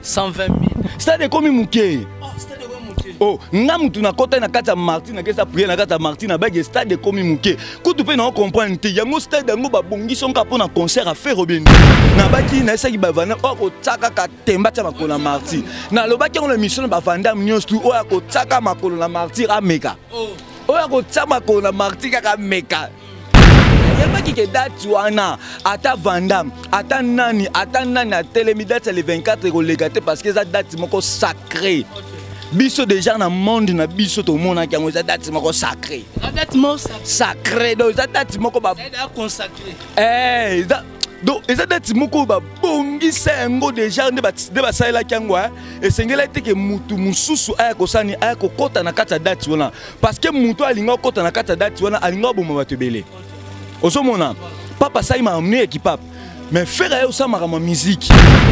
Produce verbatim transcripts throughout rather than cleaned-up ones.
cent vingt mille. Stade comme Mouké. Oh, stade comme Mouké. Oh, ngam tu na kota na kata Martin na kesa prier na kata Martin na bag stade comme Mouké. Ko tu peux na comprendre te yango stade yango ba bongi son ka pona concert à faire bien. Na baki na saki ba vana o ko tsaka ka temba tsa makolo Martin. Na lo baki on la mission ba vanda news tu o ya ko tsaka makolo na Martin a meka. Oh. O ya ko tsaka makolo na Martin ka meka. Yabaki ke date wana ata Vandam ata nani ata nani a telemi date le vingt-quatre ko legate parce que ça date moko sacré. Biso déjà na monde na biso to mona ki ça date moko sacré. Ça date moko sacré donc ça date moko ba consacré. Eh ça donc ça date moko ba bongi sengo déjà ne ba de ba saila kyangwa et sengela te ke mutu mususu aya ko sani aya ko kota na kata date wana parce que mutu alinga kota na kata date wana alinga bo mama tebele. Osomona, papa ça il m'a amené équipe mais faire ça ma musique.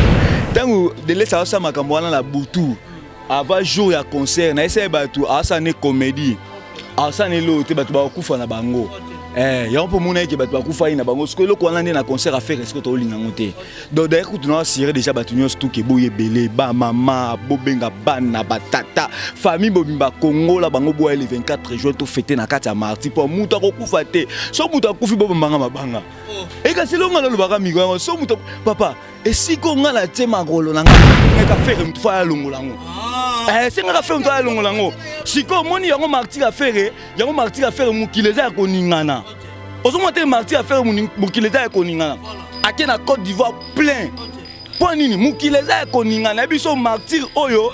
Tant de laisser ça ma camarade la boutou. Avant jour ya concert, na essayer batu asa ne comédie. Asa ne l'autre batu ba kufa na bango. Eh, ya pour mona ki batu ba kufa na bango. Ce que le ko na na concert à faire est-ce que to linga ngote. Donc d'ailleurs tu na assurer déjà batu nyos tout ke boye belé ba mama bobenga bana batata famille bobimba Congo la bango boye le vingt-quatre juin to fêter na kati ya marti pour muta ko kufa te. So muta kufi bo mbanga mabanga. Et quand c'est le ngala lo baka migo so muta papa et si ko ngala te magolo na nga ka faire une fois longo lango. Eh c'est nga faire une fois longo lango. Si ko moni yango marti ka faire yango marti ka faire mukileza ko ningana. Ozomonte marti ka faire mukileza ko ningana. Ake na Côte d'Ivoire plein. Pour nini mukileza ko ningana biso martyr oyo.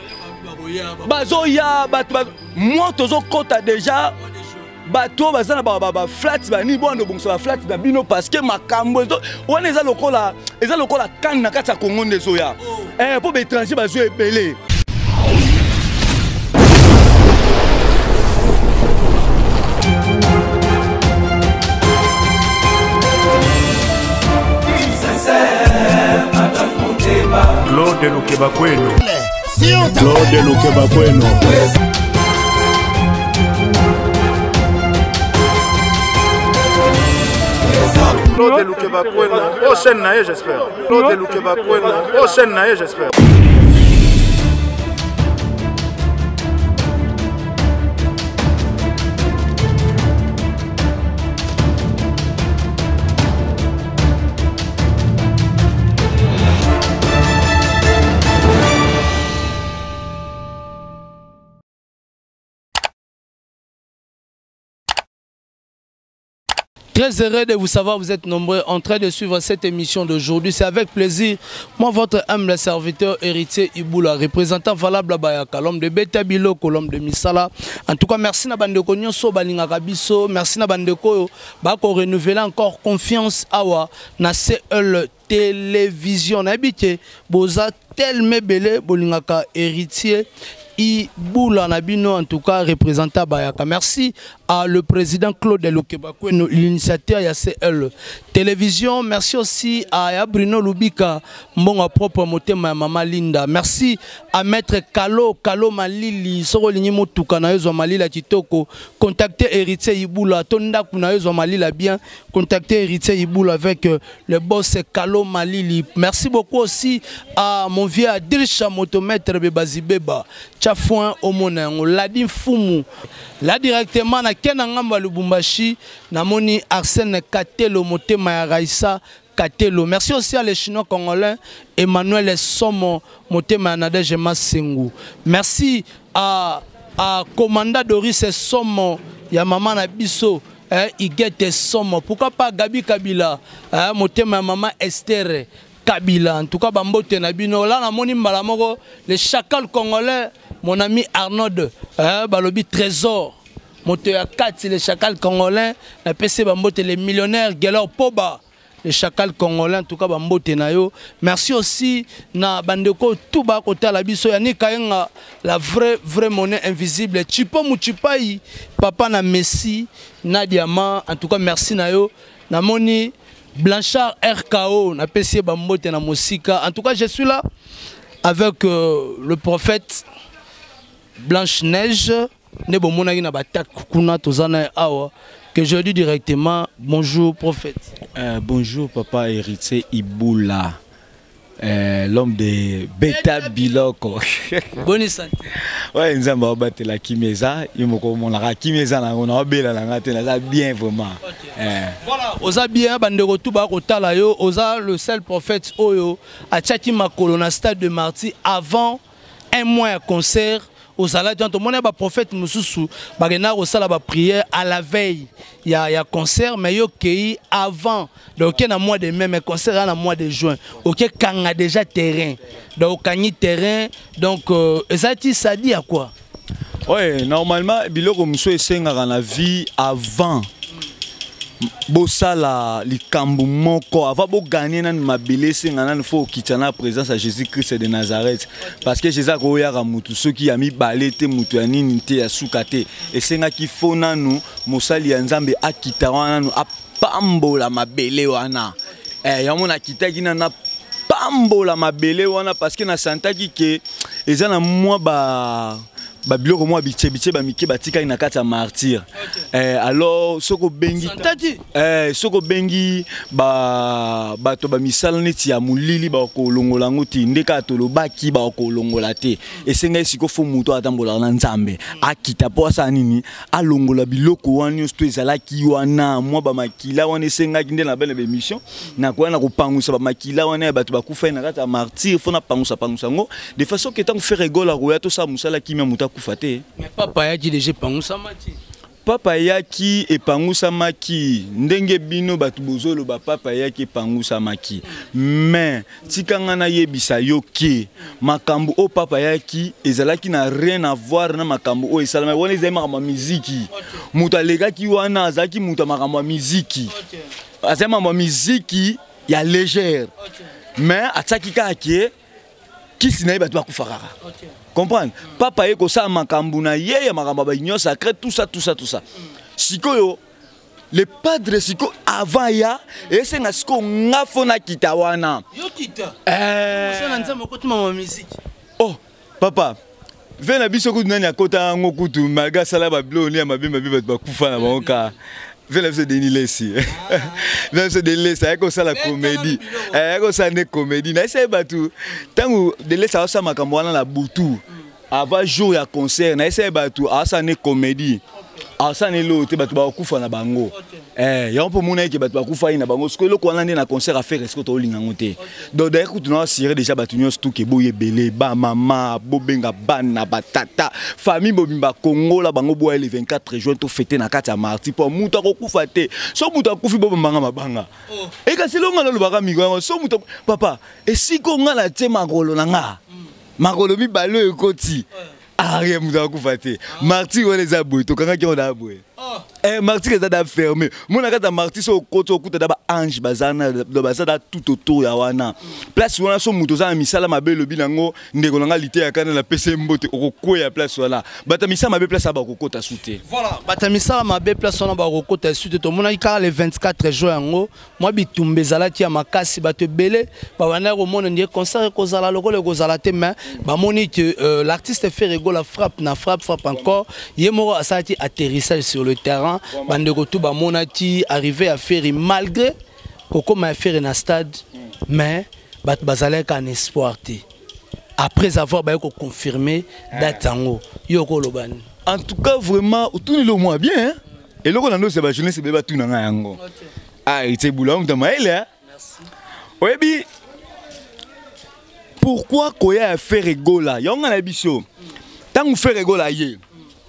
Bazo ya bat moi tozo kota déjà bato bazana ba ba flat ba ni bondo bongso ba flat ba bino parce que makambo on eza lokola eza lokola kan na kata Congo ndezo ya eh pour étranger bazo ebele. Claude Lukeba Kweno. Claude Lukeba Kweno. Claude Lukeba Kweno. Prochaine naïe j'espère. Claude Lukeba Kweno. Prochaine naïe j'espère. Très heureux de vous savoir, vous êtes nombreux en train de suivre cette émission d'aujourd'hui. C'est avec plaisir. Moi, votre humble serviteur, héritier Iboula, représentant valable à Bayaka, l'homme de Betabilo, l'homme de Misala. En tout cas, merci à Bandeko Nyonso, Balinga Kabiso, merci à Bandeko, Bako renouveler encore confiance à na C L télévision. Habité, Boza, tel mebele, Bolingaka héritier. Iboula Nabino, en tout cas, représentant Bayaka. Merci à le président Claude Lukeba Kweno, l'initiateur de C L télévision. Merci aussi à Bruno Lubika, mon propre motema Mama Linda. Merci à maître Kalo, Kalo Malili, Soro Lignimo Tukanayo Malila Titoko. Contactez héritier Iboula, Tonda Kunayo Malila bien. Contactez héritier Iboula avec le boss Kalo Malili. Merci beaucoup aussi à mon vieux Adilcha Motomètre Bebazibeba. Chafouin Omonengo, Ladi Fumu. Là directement, na Kenangamba Lubumbashi, Namoni Arsène Katelo Motema ya Raissa Katelo. Merci aussi à les Chinois congolais, Emmanuel Somo Motema ya Nadege Masengu. Merci à, à Commanda Doris Somo, ya Maman Nabiso, eh, Igete Somo. Pourquoi pas Gabi Kabila, eh, Motema ya Maman Esther Kabila. En tout cas, Bambote Nabino. Là, Namoni Mbalamoko, les chacals congolais. Mon ami Arnaud, hein, Balobi Trésor, monté à quatre, les chacals congolais, la P C Bambote, les millionnaires, Gelor Poba, les chacals congolais, en tout cas Bambote Nayo. Merci aussi na Bandeko Touba Kota Labiso, Yannick Kayenga, la vraie, vraie monnaie invisible. Chipo Mouchipai, Papa na Messi, na Diamant, en tout cas merci Nayo, na Moni, Blanchard R K O, na P C Bambote na Mosika. En tout cas, je suis là avec euh, le prophète. Blanche-Neige, que je dis directement bonjour prophète. Euh, bonjour papa héritier Iboula. Euh, l'homme de Beta Biloko. Bonne santé. Ouais, nous avons battu la Kimeza. Il m'a dit la Kimeza, on a bien la bien vraiment. Voilà, oza bien, bande retour kotala yo, oza le seul prophète oyo a tchaki makolo na stade de Marty avant un mois à concert. Aux salades, on a un prophète Moussou, bagena au sala ba prière à la veille. Il y a il y a concert mais yo kei avant. Donc il y a mois de mai mais concert à mois de juin. OK quand a déjà terrain. Donc kani terrain donc euh, ça ça dit à quoi? Ouais, normalement biloko muso esenga dans la vie avant. Bosala likambu moko avant bo gagner nan mabele senga nan fo kitana présence à Jésus-Christ de Nazareth parce que Jésus ko ya mutu ceux qui a mis balete mutu ya nini te ya sukate et senga ki fo nanu mosali ya nzambe akita wana nu apambola mabele wana eh ya mona kitaki na pambola mabele wana parce que na santaki ke ezana moi ba ba biloko moi biche biche ba miki batika ina kata martyr eh alors soko bengi eh soko bengi ba bato ba misala neti ya mulili ba ko longola ngoti ndeka tolobaki ba ko longola te esenga isiko fo muto atambola na nzambe akita po sa nini alongola biloko wani sto ezalaki wana moi ba makila wana esenga kinde na belle émission na ko na ko pangusa ba makila wana bato ba kufa ina kata martyr fo na pangusa pangusa ngo de façon que tant faire rigola roya to sa musala kimia muta mais papa yaki déjà pangusa maki. Papa yaki et pangusa maki ndenge bino batu bozolo ba papa yaki pangusa maki mais tikanga na yebisa yoki makambu o papa yaki ezalaki na rien à voir na makambu o esalama wona ezema ma muziki muta legaki wana azaki muta makambu muziki azema ma muziki ya légère mais ataki kake kisi na batu bakufakaka. Comprendre? Papa yeko sa makambu na ye ya makambu ba union sacrée tout ça tout ça tout ça. Sikoyo le padre siko avant ya esenga siko ngafona kitawana. Yo kita. Eh. Osana nzambe ko tuma ma musique. Oh, papa. Vena biso ku nani akota ngokutu malga sala ba blo ni mabimba biba bakufa na banka. Vena biso Denis Lessi. Vena biso Denis Lessi ayeko sala comédie. Ayeko sala ne comédie. Na essaye batu. Tangu Denis Lessi a sa makambo wana la butu. Avant jour ya concert na essaye batu a sa ne comédie. A sa ne lo te batu ba kufa na bango. Eh, ya mpo mona ke batu ba kufa ina bango. Parce que lo ko wana na concert a faire est-ce que to linga ngote. Donc d'ailleurs ku tuna sire déjà batu nyos tout ke boye belé ba mama bobenga bana batata famille bobimba Congo la bango boye le vingt-quatre juin to fêter na kati ya marti pour muta ko kufa te. So muta kufi bobo mbanga mabanga. E ka selonga lo baka migo so muta papa e siko nga la te magolo na nga. Magolo mi balo ekoti. Arrête muta kufa te. Marti wona za boy to kanga ki ona boy. Eh Marti que ça da fermé. Mon akata Marti so koto kuta da ba ange bazana do bazada tout autour ya wana. Place wana so muto za misala mabe lobi nango ndeko nanga lité ya kana la P C mbote okoko ya place wana. Bata misala mabe place ba kokota souté. Voilà, bata misala mabe place wana ba kokota souté to mona ikara le vingt-quatre juin ngo. Moi bitumbe zalaki ya makasi bato belé ba wana ko mona ndiye concert ko zala lokole ko zala te mais ba moni que euh, l'artiste fait rigolo la frappe na frappe frappe encore. Yemoro asati atterrissage sur le terrain. Bandeko tout ba monati arrivé à faire malgré Coco m'a fait un stade mais bat bazalek en espoir té après avoir ba ko confirmé datango yoko lobani en tout cas vraiment tout le mois bien hein? Et loko na ndo c'est ba jeunesse c'est ba tout na yango ah ite boulong de maïle merci oyebi pourquoi koya a fait rigola yonga na biso tant fait rigola yé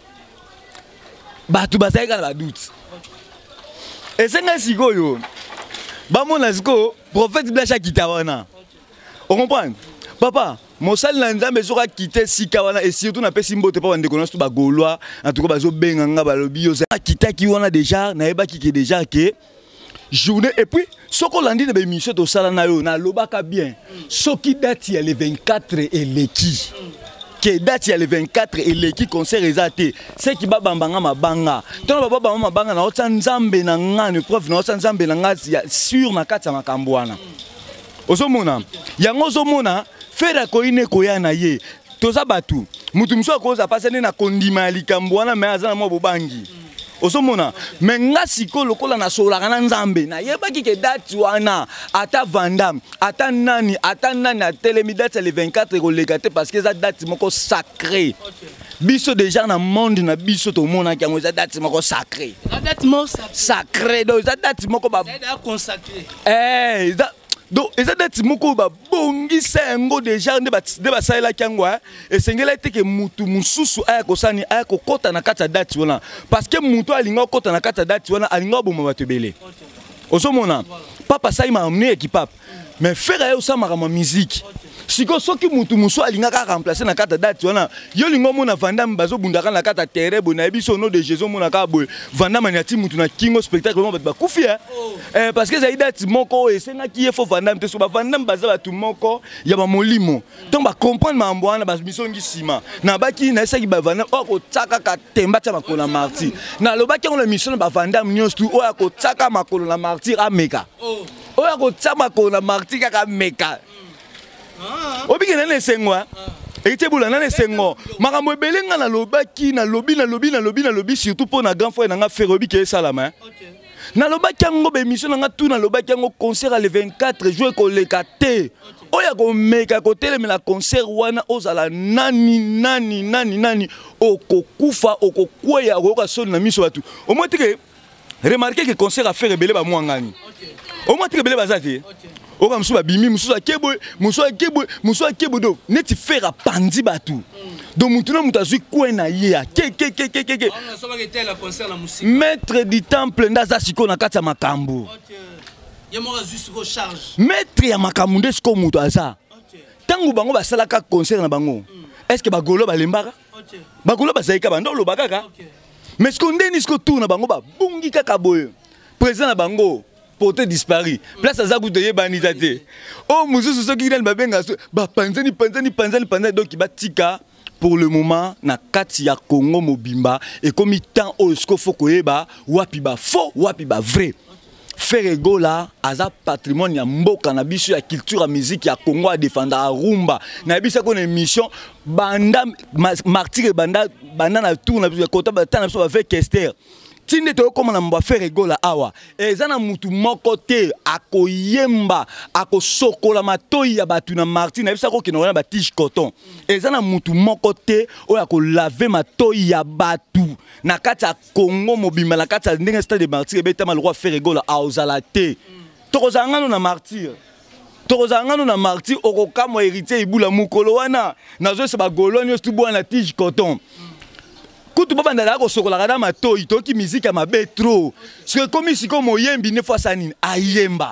batu bazalika na doute et c'est nga sikoyo ba mona siko prophète blacha kitawana on comprend papa mosali na nzambe soka kite sika wana et surtout na pesi mbote pa bande konosto ba gaulois en tout cas bazo benga nga balobi yo kita ki wana déjà na yeba ki ke déjà que journée et puis soko landi de émission to sala na yo na lobaka bien soki date ya le vingt-quatre et leki que date ya le vingt-quatre et les qui concert exaté c'est qui ba bambanga mabanga tant ba bamba mabanga na otsa nzambe na ngane prof na otsa nzambe na ngasi sur na kati ya makambo wana ozomona yango ozomona fera ko ine ko ya na ye toza batu mutu mso ko za pasene na kondima likambo wana mais azana mo bobangi Osomona mais nga siko lokola na solaka na nzambe na yebaki ke date wana ata Vandam ata nani ata nani a telemi date le vingt-quatre ko legate parce que ça date moko sacré biso déjà na monde na biso to mona ki ngo za date moko sacré la date moko sacré donc za date moko ba consacré eh donc eza date moko ba bongisa ngo déjà nde ba de ba saela kyangwa et sengela ete ke mutu mususu aya ko sani aya ko kota na kata date wana parce que mutu alinga kota na kata date wana alinga boma batebele osomona papa sai ma emmené équipe mais faire ayo sa ma musique siko soki mutu musu alinga ka remplacer na kata date wana yo lingo mona Vandam bazo bundaka na kata terre bona biso no de Jésus mona ka boy Vandam na ti mutu na kingo spectacle mo ba kufi eh parce que ça date moko et senga ki efo Vandam te so ba Vandam baza ba tu moko ya ba molimo donc ba comprendre mambo wana ba mission ngi sima na baki na esa ki ba Vandam o ko tsaka ka temba tsa makolo na martyr na lobaki on la mission ba Vandam nyos tu o ya ko tsaka makolo na martyr ameka o ya ko tsaka makolo na martyr ka meka Obi na nesengwa ete bula na nesengo makambo ebelenga na lobaki na lobi na lobi na lobi na lobi surtout pour na grand frère na nga frère obi ke salama na lobaki ngo be mission na nga tout na lobaki ngo concert le vingt-quatre juin ko lekate oya ko meka ko telemela concert wana ozala nani nani nani nani okokufa okokweya okoka soni na miso batu au moins que remarquer que concert a fait rebelle ba mwangani au moins que rebelle bazate o comme souba bimi musu akebo musu akebo musu akebo do neti faire pandi batu donc mutuna mutazu kwena ye ke ke ke ke ke on so ba ke tela concert la musique maître du temple ndaza siko na kati ya makambo ya mo juste ko charge maître ya makambo ndesko mutu aza tangu bango basalaka concert na bango est-ce que bagolo balembaka bagolo bazaika bando lobaka ka mais ce qu'on ndeni sko tourna bango ba bungi kaka boyo président na bango porté disparu place azaku de yebanizate oh mususu soki nani babenga ba panzani panzani panzani panzani donc batika pour le moment na kati ya Congo mobimba et comme temps au sko foko yeba wapi ba faux wapi ba vrai Frère Gola aza patrimoine ya mboka na biso ya culture ya musique ya Congo a défendre a rumba na biso ko na émission banda martyr banda banda na tour na biso kota ba tana biso ba fait Kester tinde to koma na mba Frère Gola awa ezana mutu moko te akoyemba akosokola matoi ya batu na martyr na biso ko kina ba tige coton ezana mutu moko te oya ko laver matoi ya batu na kati ya Congo mobimba na kati ya ndenge stade de martyr betama le roi Frère Gola aozala te tokozangano na martyr tokozangano na martyr okokamo héritier ibula mukolo wana nazo se ba golonyo stu bwana tige coton kutu baba ndala ko sokola kada matoi toki musique ya mabetro ce que comme siko moyembi ne fois sanine ayemba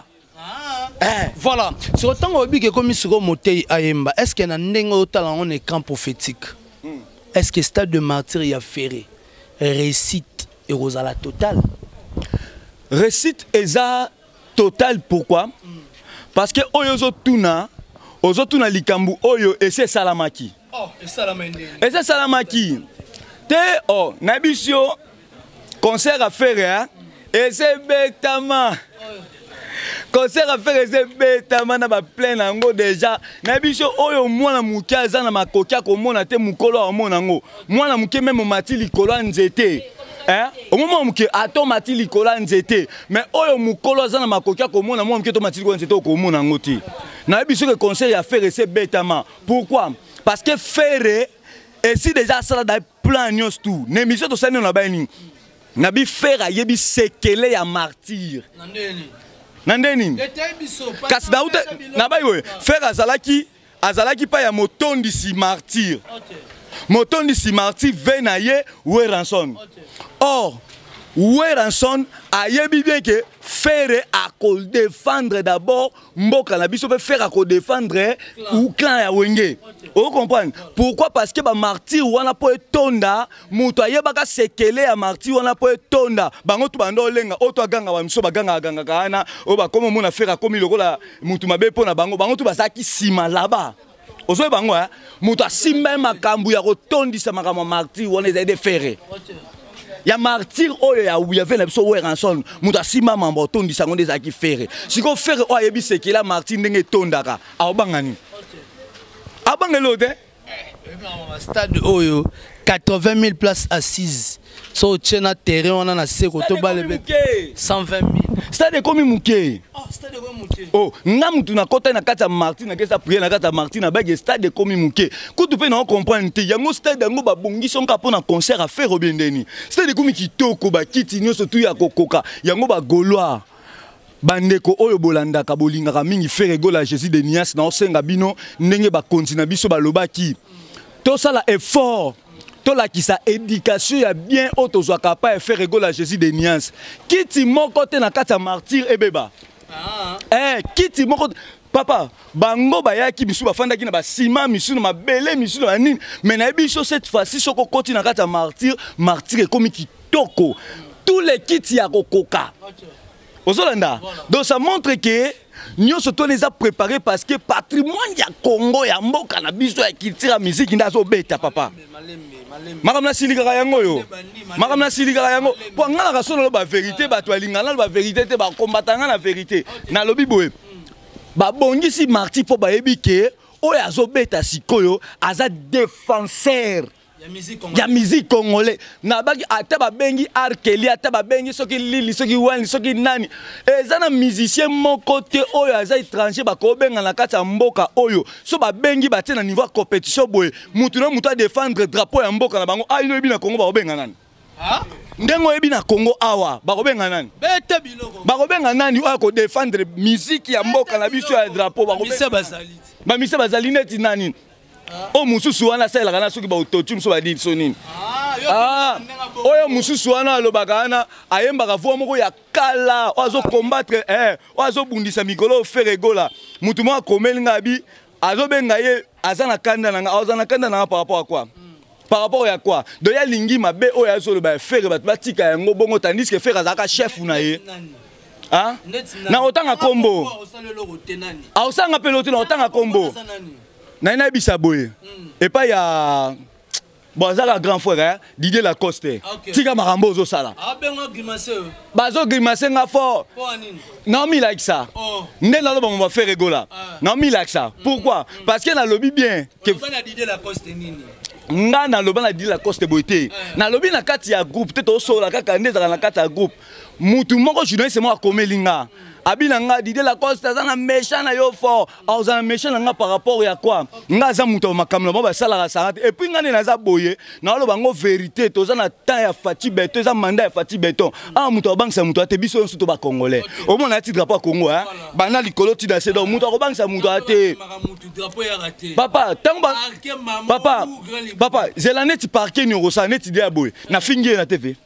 eh voilà sur autant obi que comme siko motei ayemba est-ce que na ndenge otala on est camp prophétique est-ce que stade de martyr ya ferré récite et rosala total récite eza total pourquoi parce que oyo tuna ozo tuna likambu oyo ese salamaki oh et salamende ese salamaki te oh nabisio concert à faire et c'est bêtement concert à faire c'est bêtement na ba plein nango déjà nabisio oyo mwana mukia aza na makokia ko mona te mukolo o mona ngo mwana mukie même mati likolo nzete hein au moment mukie ato mati likolo nzete mais oyo mukolo aza na makokia ko mona mwana mukie to mati likolo nzete ko mona ngo ti nabisio que concert à faire c'est bêtement pourquoi parce que faire et si déjà ça dans plan news tout l'émission to sani na baini na bi faire yebi sekele ya martyr nandeni nandeni kasi na ute na bayi we faire azalaki azalaki pa ya motondi si martyr motondi si martyr vena ye we ranson or we ranson ayebi bien que faire à défendre d'abord mboka na biso pe faire à défendre ou clan ya wenge vous comprenez pourquoi parce que ba martyr wana po etonda muto ayebaka sekele ya martyr wana po etonda bango tu bando lenga oto aganga wa miso baganga aganga kana o ba komo mona faire komi lokola mutu mabe pona bango bango tu basaki sima là-bas ozo bango hein muto asimba makambu ya kotondisa makambu martyr wana ezade faire ya martyr oyo ya uya vena biso we ranson muta sima mambo tondi sango des aki faire siko faire o yebi sekela martyr ndenge tondaka awbangani abangelo te Stade Oyo, quatre-vingt mille places assises. So tchena terrain on a na seko to balebe cent vingt mille. Stade komi muke. Oh, stade komi muke. Oh, nga mutu na kota na kata Martin na kesa prier na kata Martin na bage stade komi muke. Kutu pe na comprendre te yango stade yango ba bongi sonka pona concert à faire obendeni. Stade komi kitoko ba kiti nyoso tu ya kokoka. Yango ba Gaulois. Bandeko oyo bolandaka bolingaka mingi faire gola Jésus de Nias na osenga bino ndenge ba kontina biso ba lobaki. To sala effort. To la ki sa éducation ya bien auto zo capable faire rigoler Jésus de Nias. Kiti moko te na kata martyr ebeba. Ah. Eh, kiti moko papa, bango bayaki bisu bafandaki na ba ciment misu na mabele misu na nini. Mais na biso cette fois-ci soko koti na kata martyr, martyr comme kitoko. Tous les kits ya kokoka. Ozolanda. Donc ça montre que nous sommes les a préparés parce que patrimoine ya Congo ya mboka na biso ya culture musique ndazo beta papa. Madame la siligara yango yo. Madame la siligara yango. Pour ngala ka solo ba vérité ba to lingana ba vérité te ba combatanga na vérité. Na lobi boye. Ba bongisi marti po ba ebike oyo azobeta sikoyo aza défenseur. Ya musique congolais na baki ata ba bengi arkeli ata ba bengi soki lili soki wani soki nani ezana musicien moko te oyo aza étranger ba ko benga na kati ya mboka oyo so ba bengi ba na niveau compétition boye mutu na mutu a défendre drapeau ya mboka na bango ayo ebi na Congo ba ko benga nani ha ndengo ebi na Congo awa ba ko benga nani bete biloko ba ko benga nani oyo ko défendre musique ya mboka na biso ya drapeau ba ko benga bazali ba mise bazali neti nani. Oh mususu wana sala kana soki ba autotune so ba dit sonini. Ah, oyo mususu wana alobaka wana ayembaka vo moko ya kala ozo combattre eh ozo bundisa mikolo faire gola. Mutu mo akomeli ngabi azo benga ye azana kanda na azana kanda na par rapport à quoi? Par rapport à quoi? Do ya lingi mabe oyo azo ba faire ba batika yango bongo tandis que faire azaka chef na ye. Ah? Na otanga kombo. Ah osanga pelote na otanga kombo. Naina bisaboye et pas ya bon ça grand frère Didier Lacoste tika marambo zo sala ah bengo grimacer bazo grimacer nga fort non mi like ça ndé na loba on va faire rigola non mi like ça pourquoi parce que na lobby bien que na Didier Lacoste nini nga na loba na Didier Lacoste boité na lobby na kati ya groupe te to sola kaka ndeza na kati ya groupe mutu moko journaliste moi akomelinga abina nga Didier Lacoste azana méchant na yo fort azana méchant nga par rapport ya quoi nga za muto makamlo ba sala sarate et puis nga ne naza boye na lo bango vérité tozana temps ya Fati Beton za mandat ya Fati Beton ah muto bangsa muto ate biso nsuto ba congolais au moins na ti drapeau Congo hein bana likolo ti da sedo muto ko bangsa muto ate papa tamba papa papa zelane ti parquet ni rosa net idée boye na fingi na T V.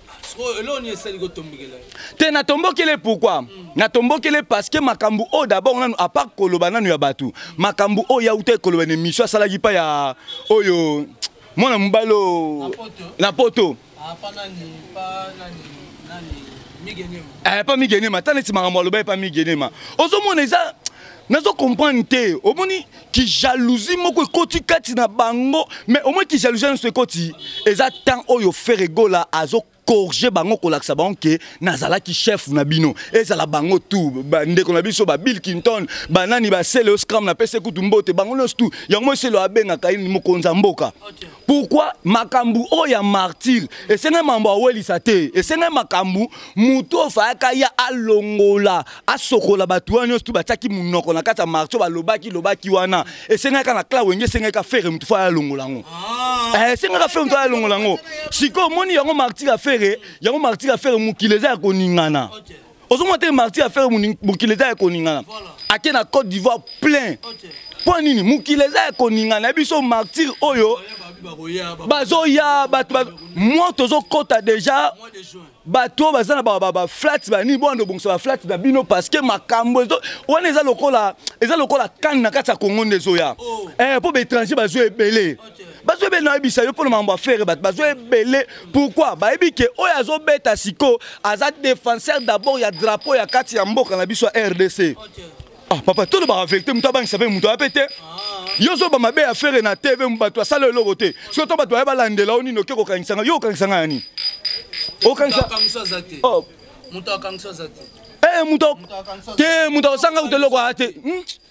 Te na tombokele pourquoi? Na tombokele parce que makambu o d'abord on a part koloba nanu ya batu. Makambu o ya ute koloba ne mission salagi pa ya oyo mona mbalo na poto. Ah pas nani pas nani nani migenema. Eh pas migenema, tane ti makambo loba pas migenema. Ozo mona eza nazo comprendre te omoni ki jalousie moko ekoti kati na bango mais au moins ki jalousie na ekoti eza tant oyo faire gola azo corriger bango kolaksa bango ke nazala ki chef na bino ezala bango tout ndeko na biso ba Bill Clinton banani ba sele scram na pese kutu mbote bango no tout yango selo abenga kaini mokonza mboka pourquoi makambu o ya martyr esenga mambo awelisa te esenga makambu muto ofaka ya alongola asokola batu wana tout bataki munoko na kata martyr ba lobaki lobaki wana esenga kana kla wenge esenga ka faire mutu fa alongola ngo eh esenga ka faire mutu alongola ngo siko moni yango martyr a faire yango martyr a faire mukileza ko ningana ozomote martyr a faire mukileza ko ningana ake na Côte d'Ivoire plein point nini mukileza ko ningana biso martyr oyo bazo ya batu moi tozo kota déjà bato bazana ba ba flat ba ni bondo bongso ba flat na bino parce que makambo wana eza lokola eza lokola kan na kata Congo ndezo ya eh po ba étranger bazo ebele bazo ebele na bisa yo pour mambo faire bat bazo ebele pourquoi ba ebike oyo azo beta siko aza défenseur d'abord ya drapeau ya kati ya mboka na biso R D C. Ah papa tout le ba affecté muta bang sabe muta apete yo zo ba mabe affaire na T V mbato sala le logote so to bato ba landela oni no keko kanisanga yo kanisanga yani o kanisa oh muta kanisa zati eh muta te muta sanga utelo ko ate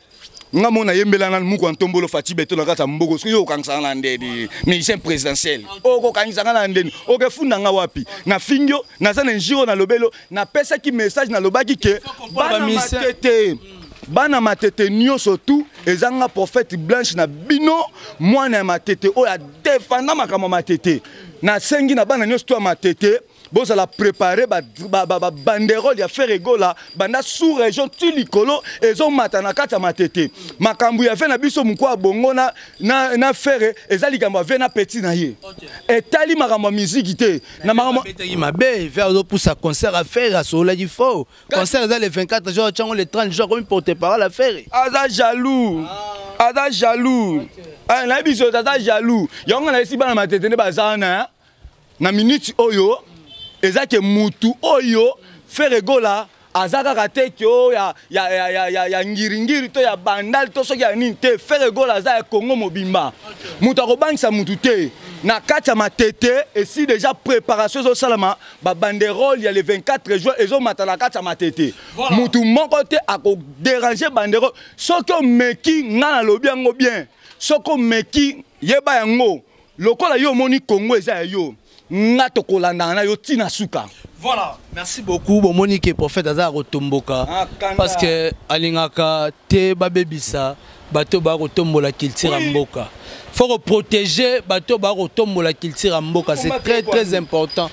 nga mona yembela na muko ntombolo fati beto na kata mboko so yo kangsanga na ndedi mission présidentiel oko kangsanga na ndeni oke funda nga wapi na fingyo na za njiro na lobelo na pesa ki message na lobaki ke bana matete bana matete nyonso tout ezanga prophète blanche na bino mwana matete oya défendre makama matete na sengi na bana nyonso to matete boza la préparer ba ba ba banderole ya faire egola banda sous région tilikolo ezo matana kata matete makambu ya fe na biso mukwa bongo na na na faire ezali kambo ve na petit na ye etali makambo musique te na makambo betaki mabe faire do pour sa concert à faire à sola du faux concert ezali le vingt-quatre jours chango le trente jours comme porter parole à faire aza jaloux aza jaloux ah na biso aza jaloux yonga na esi bana matete ne bazana na minute oyo ezake mutu oyo faire egola azaka kateke o ya ya ya ya ya ngiringiri to ya bandal to soki ya nini te faire egola aza Congo mobimba mutu akobangisa mutu te na kati ya matete esi déjà préparation zo salama ba banderole ya le vingt-quatre juin ezo mata na kati ya matete mutu moko te ako déranger banderole soki omeki nga na lobi yango bien soki omeki yeba yango lokola yo moni Congo eza yo Nato kolanda na yo tina suka. Voilà, merci beaucoup. Bon Monique prophète Aza Rotomboka ah, parce que alingaka te babebisa bato ba rotombola culture oui. Mboka. Faut protéger bato ba rotombola culture Mboka, c'est très très important.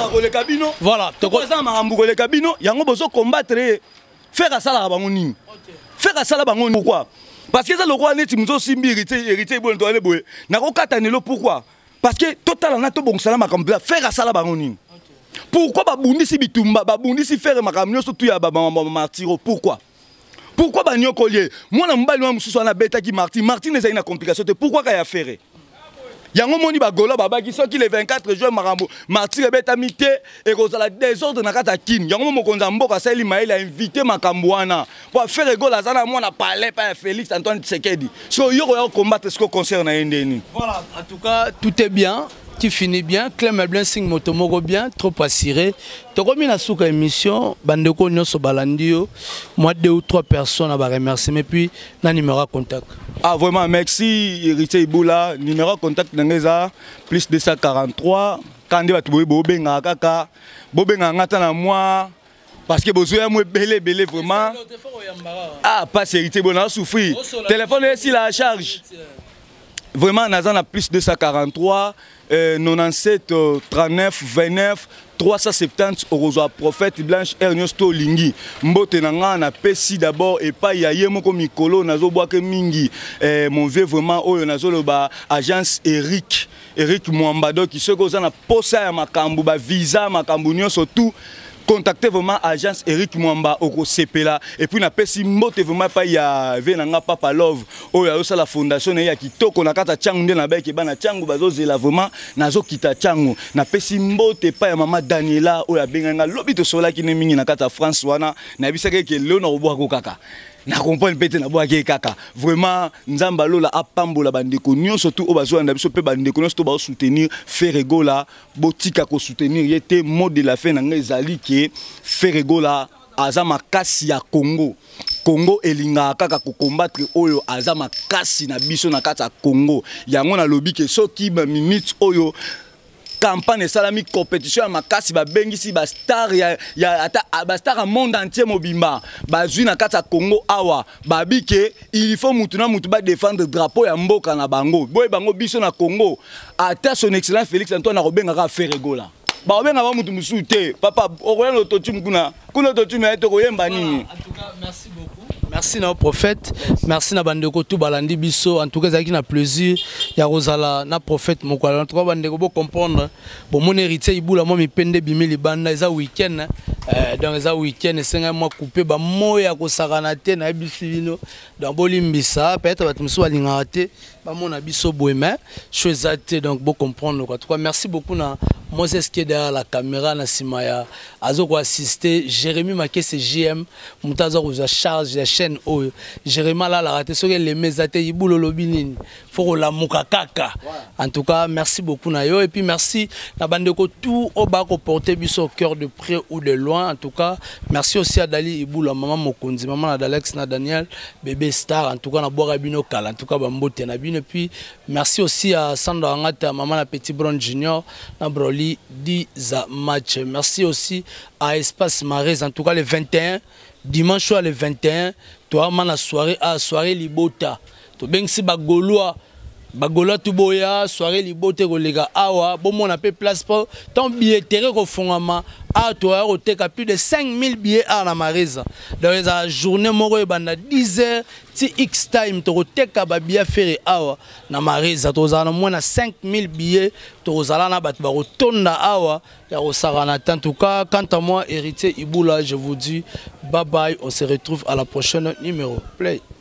Voilà, to ko za marambuko le kabino yango bozo combattre faire ça la bango nini. Faire ça la bango pourquoi? Parce que ça le roi neti muzo simbi hérité hérité bon to aller boye. Na ko katanelo pourquoi? Parce que total na to bon salama comme faire ça la bangonine. Pourquoi babundi si bitumba babundi si faire makamio surtout ya baba martiro pourquoi? Pourquoi ba nyokolier? Moi na mbali wa mususu na beta ki martin martin eza une complication pourquoi ka ya faire? Yango moni ba golo baba ki soki le vingt-quatre juin marambo martir beta mité et kozala désordre na kata kin. Yango mokonza mboka sali mail a invité makambo wana pour faire gola zana mona palais pa Félix Antoine Tshisekedi. So yo ko combattre ce qui concerne ndeni. Voilà, en tout cas tout est bien. Tu finis bien, Clem Blessing Motomoro bien, trop assuré. Tu as remis la souka émission, Bandeko Nyoso Balandio, moi deux ou trois personnes à remercier, mais puis, na numéro de contact. Ah vraiment, merci, Héritier Iboula, numéro de contact, Nangeza, plus deux cent quarante-trois, quand tu vas te bobenga kaka, bobenga ngata na moi, parce que besoin moi belé belé vraiment. Ah, pas Héritier Iboula, on a souffert. Téléphone est ici la charge. Vraiment, Nazan a plus deux cent quarante-trois, euh, quatre-vingt-dix-sept, euh, trente-neuf, vingt-neuf, trois cent soixante-dix au prophète Blanche Ernesto Lingi. Mbote nanga na pesi d'abord et pas ya yemoko mikolo nazo boake mingi. Euh, mon vieux vraiment oyo nazo lo ba agence Eric Eric Mwambado qui se goza na posa ya makambu ba visa makambu nyonso tout. Contactez vraiment agence Eric Mwamba au Sepela et puis na pesi mbote vraiment pas ya venanga papa love oyo ayosa la fondation ya kitoko na kata changu nde na beke bana changu bazo zela vraiment nazo kita changu na pesi mbote pa ya mama Daniela oyo abenganga lobi to sola ki ne mingi na kata France wana na bisaka ke leo na obwa ko kaka na comprendre pete na boake kaka vraiment nzamba lola apambola bandeko nyonso tout obazo na biso pe bandeko nyonso to ba soutenir Ferregola botika ko soutenir yete mot de la fin na ngezali ke Ferregola aza makasi ya Congo Congo elinga kaka ko combattre oyo aza makasi na biso na kata Congo yango na lobi ke soki ba minute oyo campagne salami compétition à makasi ba bengisi ba star ya ya ata ba star monde entier mobimba ba zuna kata Congo awa ba bike il faut mutuna mutu ba défendre drapeau ya mboka na bango boy bango biso na Congo ata son excellence Félix Antoine Robenga ka Ferregola ba obenga ba mutu musu te papa okoya no totum kuna kuna totum ya to koyemba nini. En tout cas merci beaucoup. Merci na prophète, merci na bandeko tout balandi biso en tout cas zaki na plaisir ya Rosala na prophète moko en tout cas bandeko bo comprendre bon mon héritier Iboula moi mi pende bimeli banda eza week-end euh donc eza week-end senga moi couper ba moya ko sakana te na bisino donc bolimbisa peut-être ba tumso balinga te ba mona biso boema chose donc bo comprendre quoi en tout cas merci beaucoup na moi c'est ce qui est derrière la caméra na simaya azo ko assister Jérémy Makese J M mutazo ko charge la chaîne o Jérémy la la raté soki les mezate ibulo lobinini faut la mukakaka en tout cas merci beaucoup na yo et puis merci na bande ko tout au bas ko porter biso au cœur de près ou de loin en tout cas merci aussi à Dali Ibula maman Mokonzi maman na Alex na Daniel bébé star en tout cas na boire bino kala en tout cas ba mbote na bino puis merci aussi à Sandra Ngata maman na Petit Brown Junior na Broly dix match merci aussi à Espace Marais en tout cas le vingt et un dimanche soir le vingt et un toi man la soirée à soirée Libota to bengsi bagoloa bagoloa tuboya soirée Libote kolega awa bon mon appel place pour ton billetterie ko fongama a toi au teka plus de cinq mille billets à la Marisa dans la journée moko banda dix heures ti X time to teka ba billet ferré awa na Marisa to za na moins na cinq mille billets to za na bat ba rotonda awa ya osarana en tout cas quant à moi héritier Ibula je vous dis bye bye on se retrouve à la prochaine numéro play.